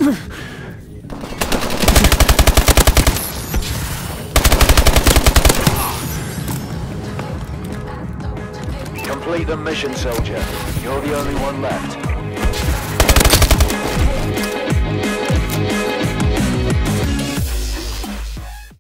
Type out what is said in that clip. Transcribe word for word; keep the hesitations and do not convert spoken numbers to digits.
Complete the mission, soldier. You're the only one left.